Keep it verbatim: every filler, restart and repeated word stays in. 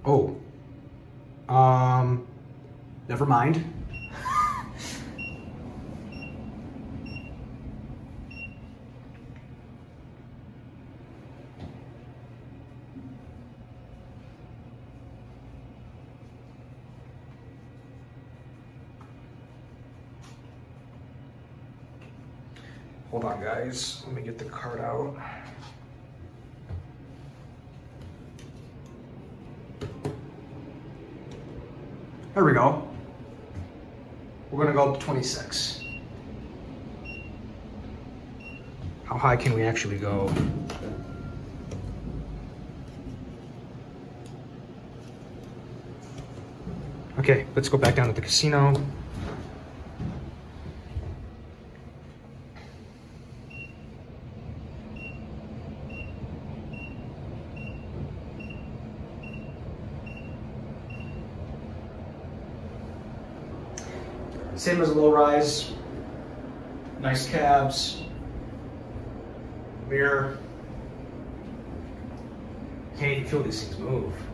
Oh. Um, never mind. Hold on, guys. Let me get the card out. There we go. We're gonna go up to twenty-six. How high can we actually go? Okay, let's go back down to the casino. Same as a low rise, nice cabs, mirror. Can't even feel these things move.